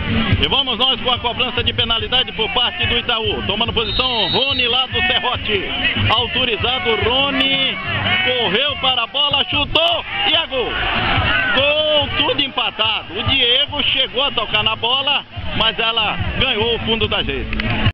E vamos nós com a cobrança de penalidade por parte do Itaú. Tomando posição Rony lá do Serrote. Autorizado Rony. Correu para a bola, chutou e a gol. Gol, tudo empatado. O Diego chegou a tocar na bola, mas ela ganhou o fundo da rede.